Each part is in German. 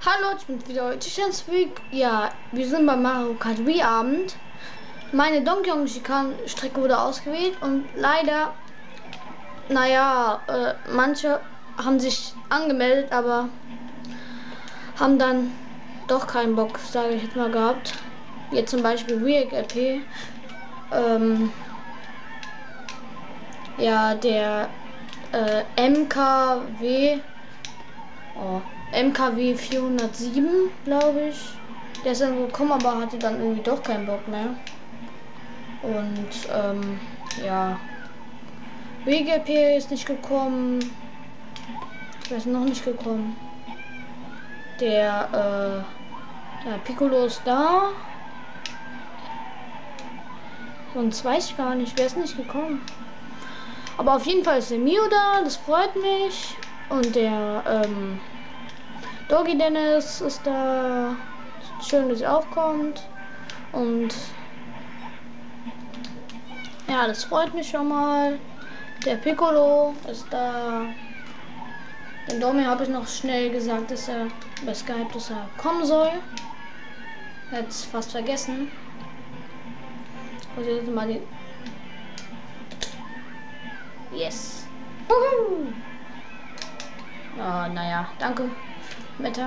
Hallo, ich bin wieder Tischens Week. Ja, wir sind beim Mario Kart Wii Abend. Meine Donkey Kong Strecke wurde ausgewählt und leider, manche haben sich angemeldet, aber haben dann doch keinen Bock, sage ich jetzt mal, gehabt. Jetzt zum Beispiel WeGP. Ja, der MKW 407, glaube ich. Der ist dann gekommen, aber hatte dann irgendwie doch keinen Bock mehr. Und ja, WGP ist nicht gekommen. Wer ist noch nicht gekommen? Der Piccolo ist da. Sonst weiß ich gar nicht, wer ist nicht gekommen. Aber auf jeden Fall ist der Mio da, das freut mich. Und der Doggy Dennis ist da. Schön, dass er auch kommt. Und ja, das freut mich schon mal. Der Piccolo ist da. Den Domi habe ich noch schnell gesagt, dass er bei Skype, dass er kommen soll. Jetzt fast vergessen. Also jetzt mal den. Yes. Oh, naja, danke. Meta.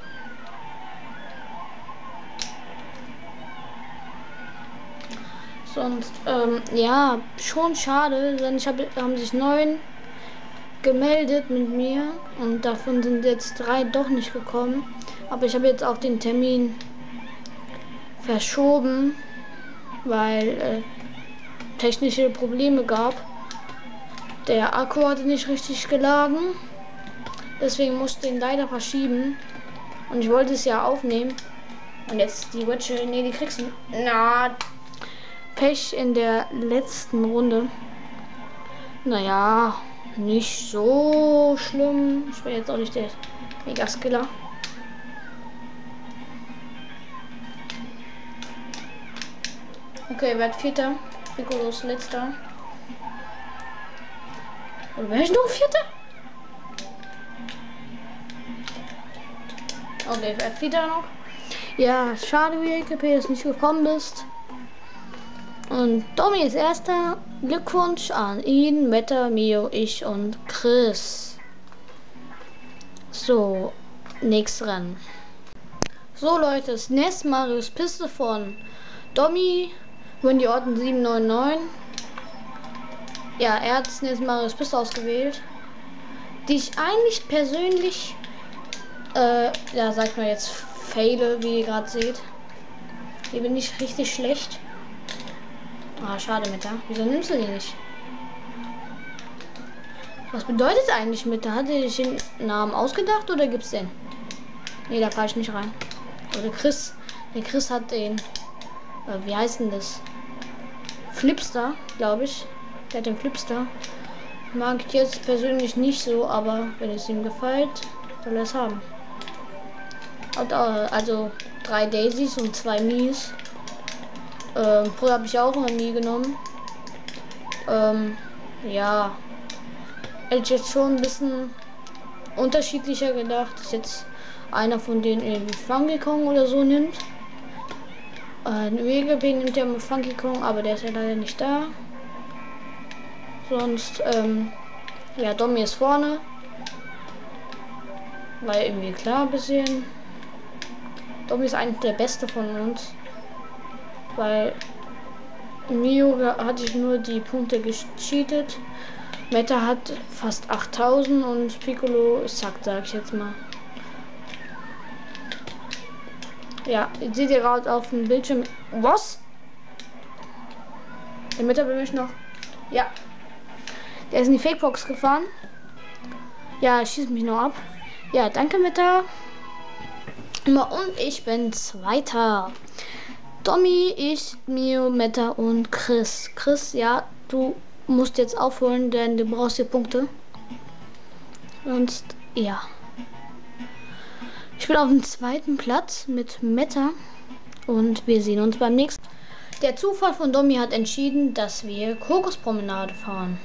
Sonst, ja, schon schade, denn haben sich 9 gemeldet mit mir und davon sind jetzt 3 doch nicht gekommen. Aber ich habe jetzt auch den Termin verschoben, weil technische Probleme gab. Der Akku hatte nicht richtig geladen, deswegen musste ich ihn leider verschieben. Und ich wollte es ja aufnehmen. Und jetzt die Witche, nee, die kriegst du. Na, Pech in der letzten Runde. Naja, nicht so schlimm. Ich bin jetzt auch nicht der Mega-Skiller. Okay, wer hat Vierter? Piccolo ist letzter. Oder wer ist noch Vierter? Okay, wer hat Vierter noch? Ja, schade, wie EKP, dass du nicht gekommen bist. Und Domi ist erster. Glückwunsch an ihn, Meta, Mio, ich und Chris. So, nächstes Rennen. So Leute, das nächste Marios Piste von Domi, wenn die Orten 799. Ja, er hat das nächste Marios Piste ausgewählt. Die ich eigentlich persönlich, ja, sagt man jetzt, faile, wie ihr gerade seht. Hier bin ich richtig schlecht. Ah, schade, Meta. Wieso nimmst du die nicht? Was bedeutet eigentlich Meta? Hat er sich den Namen ausgedacht oder gibt's den? Nee, da falle ich nicht rein. Oder Chris. Der Chris hat den. Wie heißt denn das? Flipster, glaube ich. Der hat den Flipster. Mag ich jetzt persönlich nicht so, aber wenn es ihm gefällt, soll er es haben. Und, also 3 Daisies und 2 Mies. Früher habe ich auch immer Mii genommen. Ja. Hätte ich jetzt schon ein bisschen unterschiedlicher gedacht, dass jetzt einer von denen irgendwie Funky Kong oder so nimmt. WGP nimmt ja mal Funky Kong, aber der ist ja leider nicht da. Sonst, ja, Domi ist vorne. Weil irgendwie klar ein bisschen. Domi ist eigentlich der Beste von uns. Weil Mio hatte ich nur die Punkte gecheatet. Meta hat fast 8000 und Piccolo ist sackt, sag ich jetzt mal. Ja, jetzt seht ihr gerade auf dem Bildschirm. Was? Der Meta will mich noch. Ja. Der ist in die Fakebox gefahren. Ja, schießt mich noch ab. Ja, danke Meta. Und ich bin Zweiter. Domi, ich, Mio, Meta und Chris. Chris, ja, du musst jetzt aufholen, denn du brauchst die Punkte. Sonst, ja. Ich bin auf dem 2. Platz mit Meta und wir sehen uns beim nächsten. Der Zufall von Domi hat entschieden, dass wir Kokospromenade fahren.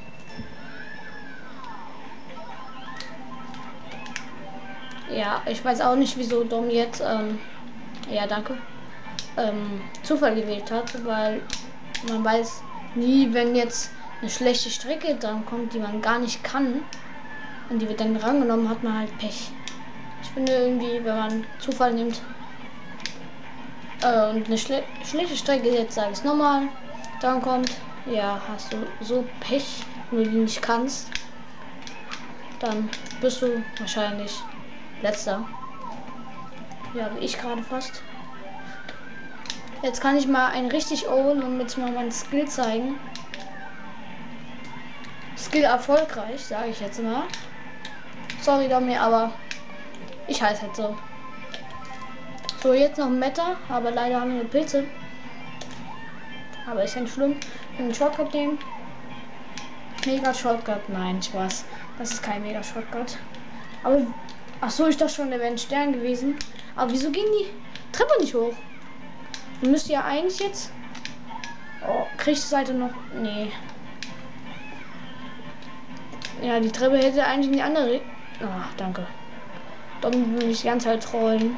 Ja, ich weiß auch nicht, wieso Dom jetzt, ja, danke, Zufall gewählt hat, weil man weiß nie, wenn jetzt eine schlechte Strecke dran kommt, die man gar nicht kann und die wird dann rangenommen, hat man halt Pech. Ich finde irgendwie, wenn man Zufall nimmt und eine schlechte Strecke jetzt, sage ich es nochmal, dann kommt, ja, hast du so Pech, wenn du die nicht kannst, dann bist du wahrscheinlich letzter. Ja, wie ich gerade fast. Jetzt kann ich mal ein richtig own und jetzt mal meinen Skill zeigen. Skill erfolgreich, sage ich jetzt mal. Sorry Domi, aber ich heiße halt so. So, jetzt noch ein Meta, aber leider haben wir nur Pilze. Aber ist ja nicht schlimm. Ich will einen Shortcut nehmen. Mega Shortcut, nein, Spaß. Das ist kein Mega Shortcut. Aber, ach so, ich dachte schon, der wäre ein Stern gewesen. Aber wieso ging die Treppe nicht hoch? Du müsst ja eigentlich jetzt. Oh, kriegt die Seite noch. Nee. Ja, die Treppe hätte eigentlich in die andere. Ach, danke. Dann will ich die ganze Zeit trollen.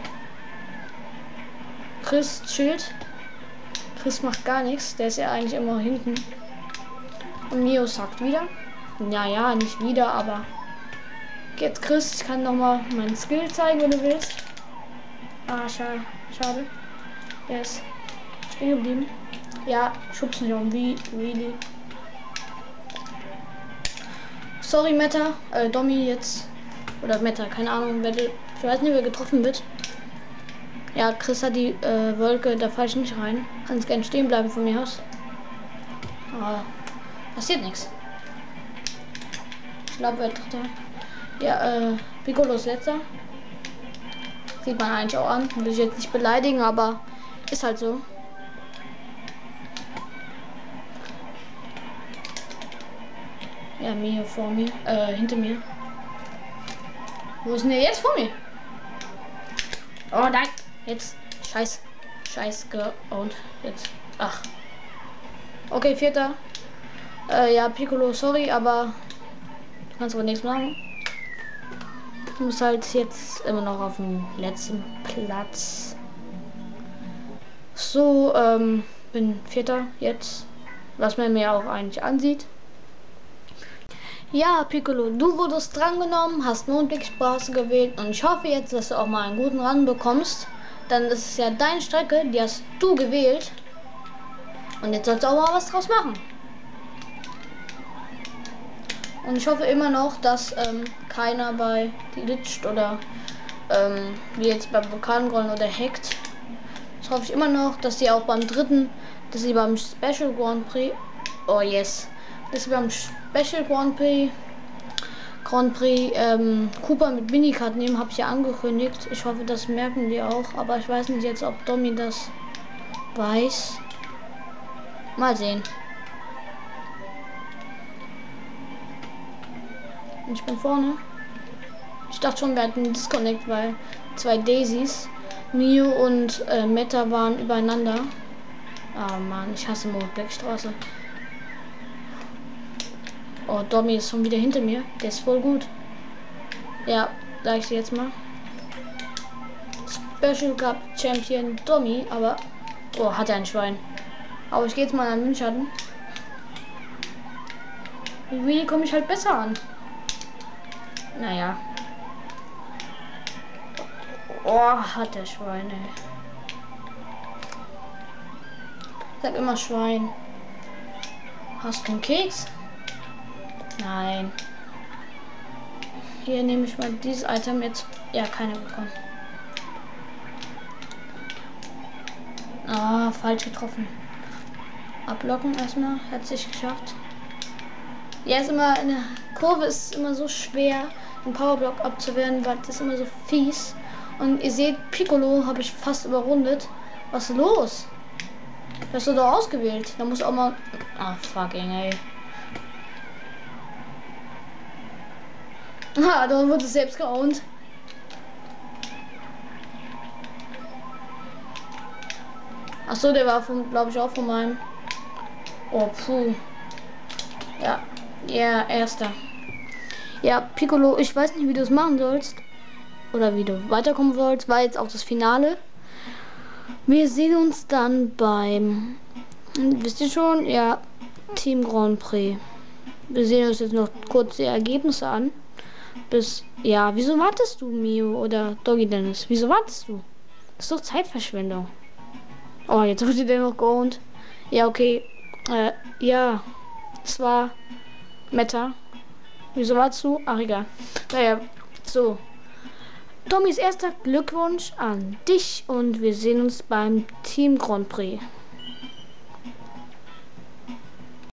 Chris chillt. Chris macht gar nichts. Der ist ja eigentlich immer hinten. Und Mio sagt wieder. Ja, nicht wieder, aber. Jetzt Chris, ich kann noch mal meinen Skill zeigen, wenn du willst. Ah, schade. Er ist stehen geblieben. Ja, schubst nicht um. Wie, really. Sorry, Meta. Domi jetzt. Oder Meta, keine Ahnung. Ich weiß nicht, wer getroffen wird. Ja, Chris hat die Wolke, da falle ich nicht rein. Kannst gerne stehen bleiben von mir aus. Aber passiert nichts. Ich glaube, wer dritter. Ja, Piccolo ist letzter. Sieht man eigentlich auch an. Will ich jetzt nicht beleidigen, aber ist halt so. Ja, Mio vor mir. Hinter mir. Wo ist denn der jetzt vor mir? Oh nein. Jetzt. Scheiß und jetzt. Ach. Okay, vierter. Ja, Piccolo, sorry, aber du kannst aber nichts machen. Du musst halt jetzt immer noch auf dem letzten Platz. So, bin vierter jetzt. Was man mir auch eigentlich ansieht. Ja, Piccolo, du wurdest drangenommen, hast Mondwegstraße gewählt und ich hoffe jetzt, dass du auch mal einen guten Run bekommst. Dann ist es ja deine Strecke, die hast du gewählt. Und jetzt sollst du auch mal was draus machen. Und ich hoffe immer noch, dass keiner bei glitscht oder wie jetzt beim Vulkanrollen oder hackt. Das hoffe ich immer noch, dass sie auch beim dritten, dass sie beim Special Grand Prix, oh yes, dass sie beim Special Grand Prix Cooper mit Minicard nehmen, habe ich ja angekündigt. Ich hoffe, das merken die auch, aber ich weiß nicht jetzt, ob Domi das weiß. Mal sehen. Ich bin vorne. Ich dachte schon, wir hatten einen Disconnect, weil zwei Daisys, Mio und Meta waren übereinander. Ah Mann, ich hasse Mondbergstraße. Oh, Domi ist schon wieder hinter mir. Der ist voll gut. Ja, sag ich dir jetzt mal. Special Cup Champion Domi, aber. Oh, hat er ein Schwein. Aber ich gehe jetzt mal an den Windschatten. Wie komme ich halt besser an? Naja. Oh, hat der Schwein, ey. Sag immer Schwein. Hast du einen Keks? Nein. Hier nehme ich mal dieses Item jetzt. Ja, keine bekommen. Ah, falsch getroffen. Ablocken erstmal. Hat sich geschafft. Ja, ist immer in der Kurve ist immer so schwer, den Powerblock abzuwehren, weil das ist immer so fies. Und ihr seht, Piccolo habe ich fast überrundet. Was ist los? Hast du doch ausgewählt? Da muss auch mal. Ah, fucking ey. Ah, da wurde es selbst geowned. Achso, der war von, glaube ich, auch von meinem. Oh, puh. Ja, erster. Ja, Piccolo, ich weiß nicht, wie du es machen sollst. oder wie du weiterkommen wolltest. War jetzt auch das Finale. Wir sehen uns dann beim, wisst ihr schon, ja, Team Grand Prix. Wir sehen uns jetzt noch kurz die Ergebnisse an. Ja, wieso wartest du, Mio oder Doggy Dennis? Wieso wartest du? Das ist doch Zeitverschwendung. Oh, jetzt habt ihr den noch geholt. Ja, okay. Ja, es war Meta. Wieso wartest du? Ach, egal. Naja, so. Tommys erster Glückwunsch an dich und wir sehen uns beim Team Grand Prix.